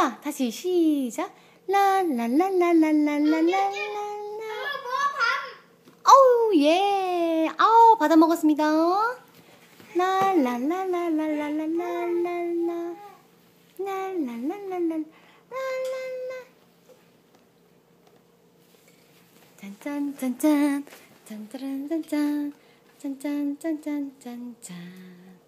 자, 다시 시작. 랄랄랄랄랄랄랄랄랄라. 어우, 예. 아우, 받아 먹었습니다. 랄랄랄랄랄랄랄랄라. 랄랄랄랄랄랄랄라. 짠짠짠짠. 짠짜란짠짠. 짠짠짠짠짠짠.